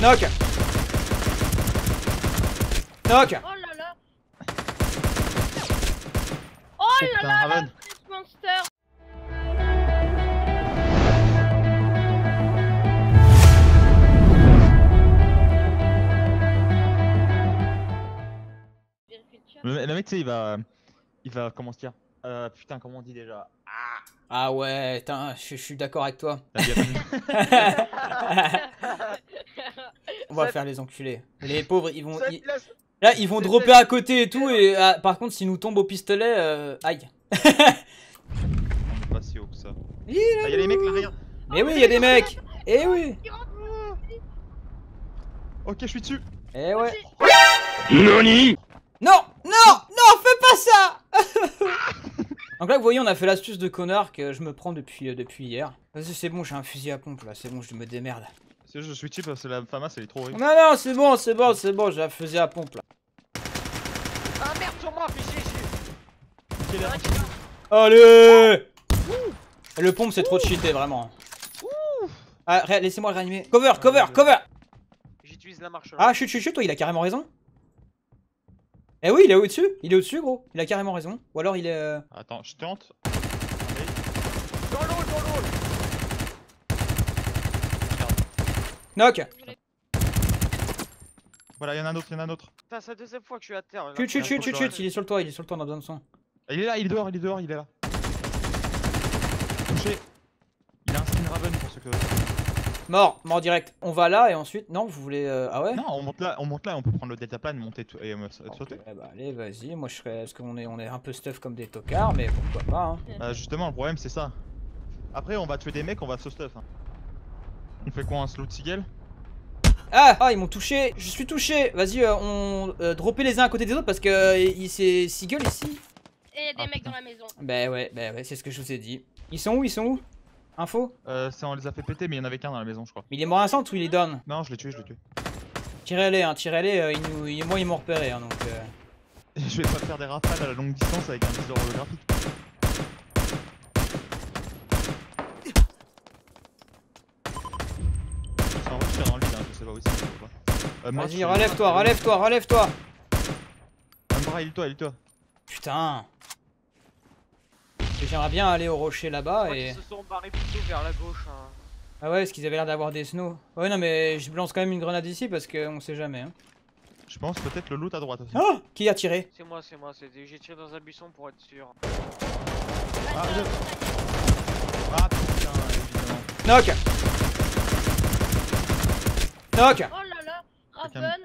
Knock. Knock. Oh là là. Oh là Putain, là, Raven. la monster. Le mec, tu sais, il va, comment se dire putain, comment on dit déjà? Ah ouais, putain, je suis d'accord avec toi. On va faire les enculés. Les pauvres, ils vont... Là, ils vont dropper à côté et tout, et par contre, s'ils nous tombent au pistolet, aïe. On est pas si haut que ça. Il Ah, y'a les mecs là, regarde. Mais oui, il y a des mecs. Eh oui. Ok, je suis dessus. Eh ouais. NANI? Non, non, non, fais pas ça. Donc là, vous voyez, on a fait l'astuce de connard que je me prends depuis hier. Vas-y, c'est bon, j'ai un fusil à pompe là, c'est bon, je me démerde. Je suis cheap parce que la FAMAS elle est trop horrible. Non, non, c'est bon, c'est bon, c'est bon, j'ai un fusil à pompe là. Ah merde sur moi, fais chier. Allez. Le pompe, c'est trop cheaté, vraiment. Ah, laissez-moi le réanimer. Cover, cover, cover. J'utilise la marche. Ah, chut, toi, il a carrément raison. Eh oui, il est au-dessus, gros. Il a carrément raison. Ou alors il est... Attends, je tente. Dans l'eau, dans l'eau. Knock. Voilà, y'en a un autre, y'en a un autre. Putain, c'est la deuxième fois que je suis à terre. là. Chut, il est sur le toit, on a besoin de son. Il est là, il est dehors, il est là. Touché. Il a un skin Raven pour ceux que... Mort direct. On va là et ensuite... Non, vous voulez... Ah ouais? Non, on monte là, on peut prendre le deltaplane, monter et sauter. Ok, bah allez, vas-y, moi je serais... Parce qu'on est un peu stuff comme des tocards, mais pourquoi pas, hein. Justement, le problème c'est ça. Après, on va tuer des mecs, on va se stuff. Hein. On fait quoi, un slow de Seagull? Ah, ils m'ont touché, je suis touché. Vas-y, on dropper les uns à côté des autres parce que c'est Seagull ici. Et il y a des mecs dans la maison. Bah ouais, c'est ce que je vous ai dit. Ils sont où? Info? Ça on les a fait péter, mais il y en avait qu'un dans la maison, je crois. Mais il est mort instant ou il est down? Non, je l'ai tué. Tirez-les, moi ils m'ont repéré, hein, donc... Je vais pas faire des rafales à la longue distance avec un viseur holographique. C'est en vrai, je tire dans le vide, hein, je sais pas où c'est. Vas-y, relève-toi. Ambra, il-toi. Putain. J'aimerais bien aller au rocher là-bas et... Ils se sont barrés plutôt vers la gauche. Hein. Ah ouais, parce qu'ils avaient l'air d'avoir des snows. Ouais, non, mais je lance quand même une grenade ici parce qu'on sait jamais, hein. Je pense peut-être le loot à droite aussi. Oh, qui a tiré? C'est moi, j'ai tiré dans un buisson pour être sûr. Ah putain, évidemment. Knock. Oh là là, Raven.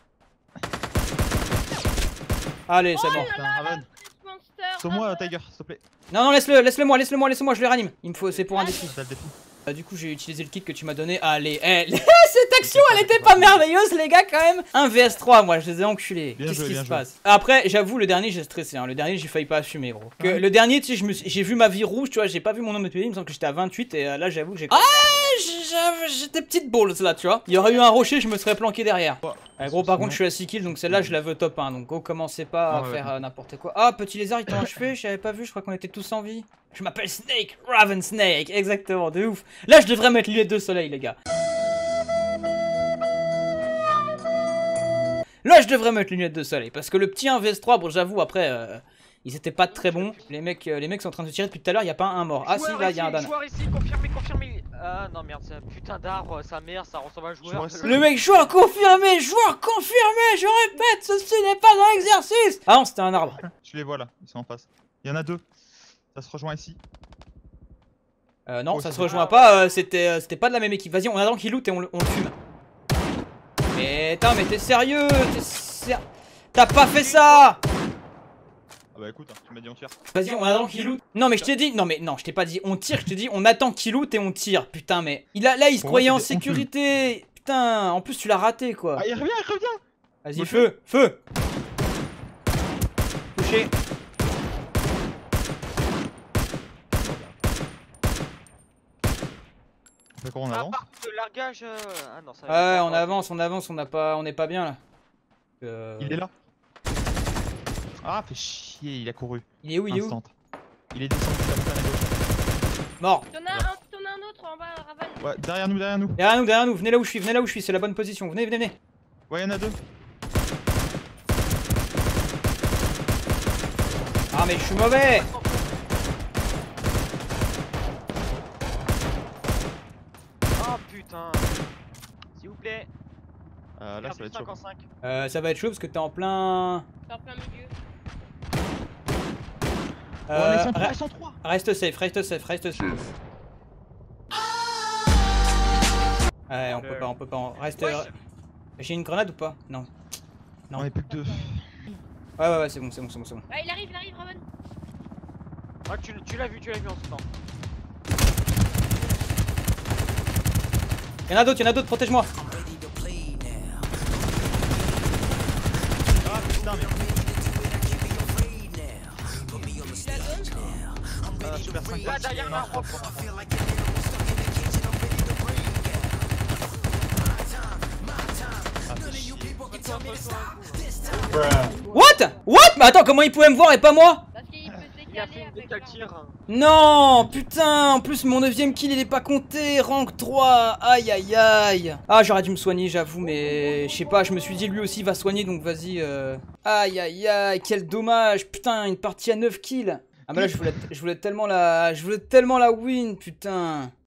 Allez, c'est bon. Putain, Raven. Monster. Sauve-moi, Tiger, s'il te plaît. Non, laisse-le-moi, je le réanime. Il me faut, c'est pour un défi. C'est le défi. Du coup, j'ai utilisé le kit que tu m'as donné. Allez, cette action, elle était pas merveilleuse, les gars, quand même. Un vs3, moi, je les ai enculés. Qu'est-ce qui se passe? Après, j'avoue, le dernier, j'ai stressé. Hein. Le dernier, j'ai failli pas assumer, gros. Le dernier, tu sais, j'ai vu ma vie rouge, tu vois, j'ai pas vu mon nombre de PV. Il me semble que j'étais à 28 et là, j'avoue que j'ai. Ah, j'étais petite balls là, tu vois. Il y aurait eu un rocher, je me serais planqué derrière. Gros, par contre, je suis à 6 kills, donc celle-là, je la veux top 1. Donc, go, commencez pas à faire n'importe quoi. Ah, petit lézard, il t'a achevé, je t'avais pas vu, je crois qu'on était tous en vie. Je m'appelle Snake, Raven Snake, exactement, de ouf. Là, je devrais mettre lunettes de soleil, les gars. Là, je devrais mettre lunettes de soleil, parce que le petit 1 vs3, bon, j'avoue, après, ils étaient pas très bons. Les mecs sont en train de se tirer depuis tout à l'heure, il y a pas un mort. Ah si, là, il y a un Dan. Joueur ici, confirmé. Ah non, merde, c'est un putain d'arbre, sa mère, ça ressemble à un joueur. Le mec, joueur confirmé, je répète, ceci n'est pas un exercice. Ah non, c'était un arbre. Tu les vois là, ils sont en face. Il y en a deux. Ça se rejoint ici. Non, Oh, ça se rejoint pas, c'était pas de la même équipe. Vas-y, on attend qu'il loot et on le fume. Mais attends, mais t'es sérieux? T'as pas fait ça? Ah bah écoute, hein, tu m'as dit on tire. Vas-y, on attend qu'il loot. Non, mais je t'ai dit, non, je t'ai pas dit on tire, je t'ai dit on attend qu'il loot et on tire. Putain, mais là, il se croyait en sécurité. Putain, en plus, tu l'as raté quoi. Ah, il revient. Vas-y, feu. Touché. On fait quoi, on avance? Le largage. Ah non, ça. Ouais, on avance, on n'est pas bien là. Il est là. Ah, fait chier, il a couru. Il est où? Il est descendu sur la gauche. Mort. T'en as un autre. l'autre en bas, Raven. Ouais, derrière nous, derrière nous. Derrière nous, venez là où je suis, c'est la bonne position. Venez. Ouais, y'en a deux. Ah, mais je suis mauvais. Oh putain. S'il vous plaît. Là, ça va être chaud. 55. Ça va être chaud parce que t'es en plein. C'est en plein milieu. Ils sont trois. Reste safe. Ouais, on peut pas. Reste. Wesh. J'ai une grenade ou pas? Non. Non. On est plus que deux. Ouais, c'est bon. Ah, il arrive, Raven. Ah, tu l'as vu en ce temps. Y'en a d'autres, protège-moi. Ah putain, mais. Super 5. Là, derrière moi, What? Mais attends, comment il pouvait me voir et pas moi? Parce qu'il peut se il a décaler fait une avec décalture. Non, putain, en plus mon 9ème kill il est pas compté, rank 3, aïe. Ah, j'aurais dû me soigner, j'avoue, mais je sais pas, je me suis dit lui aussi va soigner, donc vas-y. Aïe, quel dommage, putain, une partie à 9 kills. Ah bah là je voulais tellement la win, putain.